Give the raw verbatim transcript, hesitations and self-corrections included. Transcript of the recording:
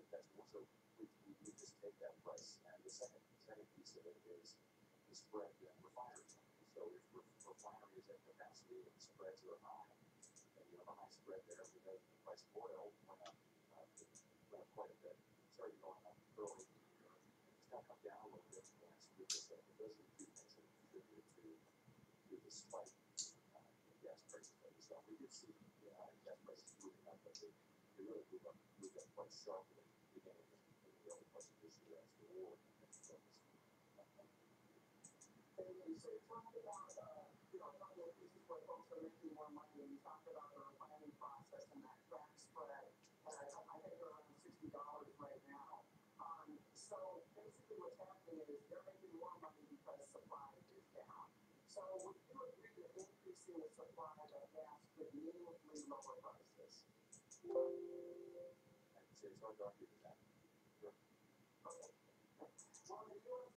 that's more so we, we, we just take that price. And the second second piece of it is the spread that refineries have. So if re- refinery is at capacity and spreads are high, and you have a high spread there, we know that the price of oil went up, uh, went up quite a bit. It started going up early in the year. It's now come down a little bit in the last week or so. But those are the two things that contributed to to the spike uh, in gas prices that we saw. We did see uh, gas prices moving up, but they, they really moved up moved up quite sharply beginning in, in the early parts of this year as the war in Mexico was. And so you talked about, uh, you know, a couple of pieces where folks are making more money, and you talked about the refining process and that crack spread. And I, I think they're around sixty dollars right now. Um, so basically what's happening is they're making more money because supply is down. So would you agree that increasing the supply of gas could meaningfully lower prices? I'd say it's hard to argue with that. Sure.